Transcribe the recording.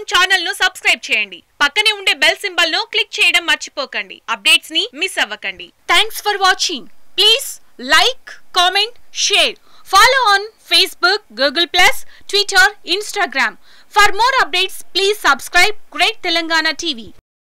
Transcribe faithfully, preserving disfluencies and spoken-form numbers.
Channel ను subscribe చేయండి. పక్కనే ఉండే బెల్ సింబల్ ను క్లిక్ చేయడం మర్చిపోకండి. అప్డేట్స్ ని మిస్ అవ్వకండి. Thanks for watching. Please like, comment, share. Follow on Facebook, Google plus, Twitter, Instagram. For more updates, please subscribe Great Telangana T V.